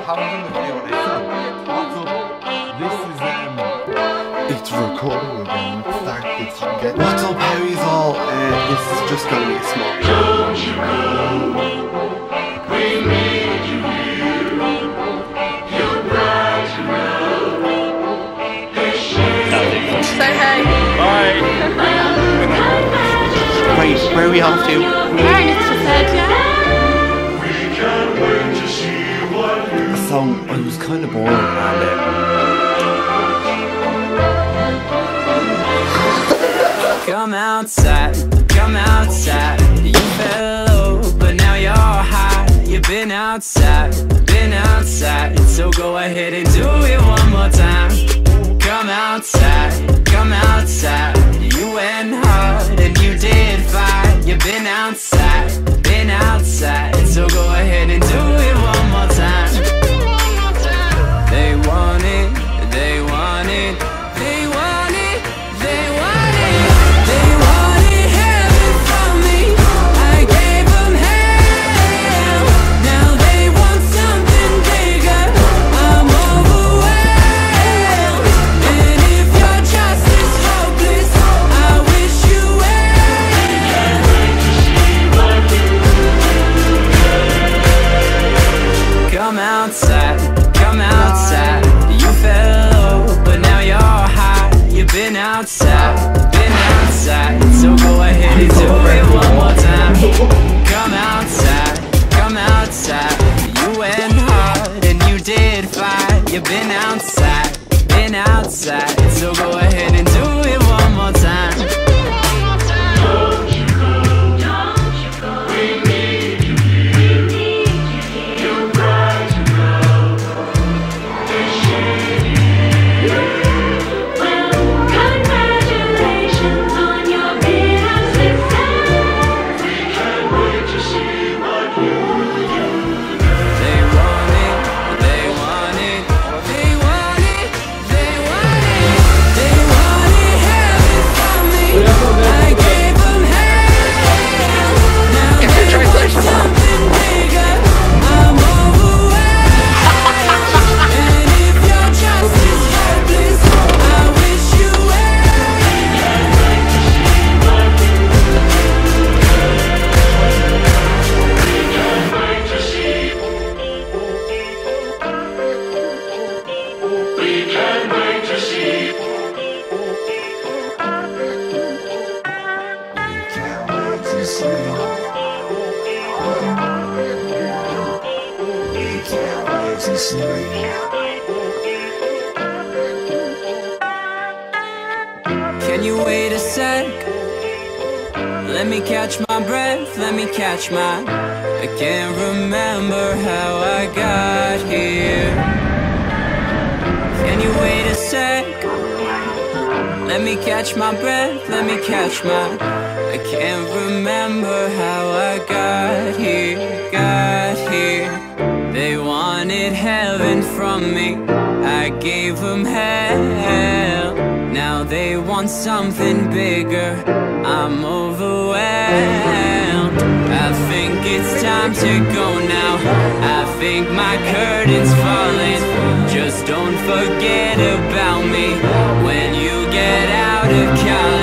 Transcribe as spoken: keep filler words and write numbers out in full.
하루 정도 뛰어오네. This is um. It's recording again. Start this again. What's up, Harry's all? Uh, this is just gonna be a small. Don't you know? We need you here. You're bright to know. Say hey. Bye. Right, where are we off to? Aaron, it's just said, yeah. So I was kind of bored and uh, come outside, come outside. You fell low, but now you're high. You've been outside, been outside. So go ahead and do it one more time. Come outside, come outside. You went hard and you did fine. You've been outside, been outside. So go ahead and do it one more time. They want it, they want it, they want it, they want it, they wanted heaven from me. I gave them hell. Now they want something bigger. I'm overwhelmed. And if your trust is hopeless, I wish you well. Come outside. Come outside, you fell low, but now you're high. You've been outside, been outside. So go ahead and do it one more time. Come outside, come outside. You went hard and you did fine. You've been outside, been outside. So go ahead and do it one more time. Can you wait a sec? Let me catch my breath, let me catch my I can't remember how I got here. Can you wait a sec? Let me catch my breath, let me catch my I can't remember how I got here, got here. They wanted heaven from me, I gave them hell. Now they want something bigger, I'm overwhelmed. I think it's time to go now, I think my curtain's falling. Just don't forget about me when you get out of college.